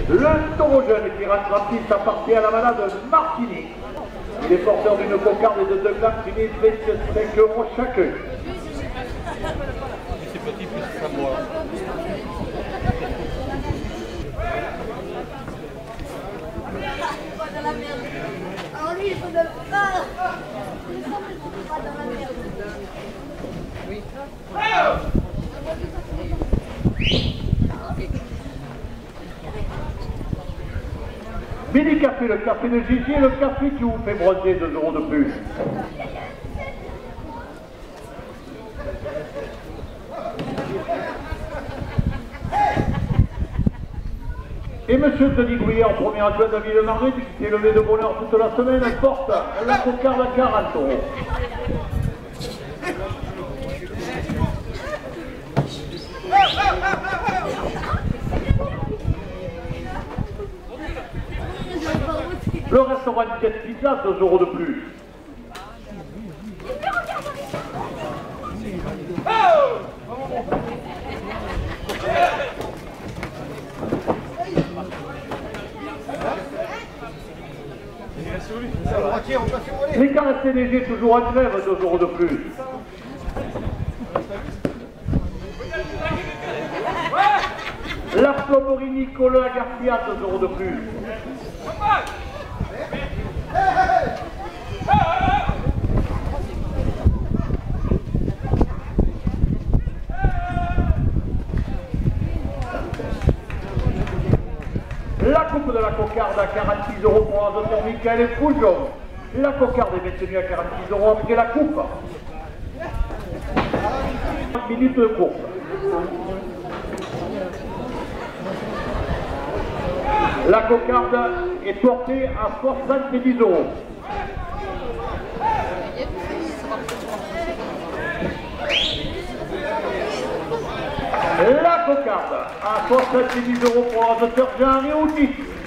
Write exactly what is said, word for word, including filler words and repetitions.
Le taureau jeune qui rate rapide appartient à la malade Martini. Il est porteur d'une cocarde et de deux glaces finies vingt-cinq euros chacun. C'est petit plus ça moi. Pas dans la merde. Alors lui, il faut de... Ah, il semble qu'il faut pas dans la merde. Oui. Mini Café, le café de Gigi, le café qui vous fait bronzer deux euros de plus. Et monsieur Denis Gouillet, en premier adjoint de Ville-Marie, qui s'est levé de bonne heure toute la semaine, porte la cocarde à quarante euros. Le restaurant de quatre pizzas, deux euros de plus. Les caresses T D G toujours en grève, deux euros de plus. La plomberie Nicolas Garcia, deux euros de plus. La coupe de la cocarde à quarante-six euros pour un docteur Michael et Foujon. La cocarde est maintenue à quarante-six euros après la coupe. trente minutes de course. La cocarde est portée à soixante-dix euros. La cocarde à soixante-dix euros pour un docteur Jean Réouti.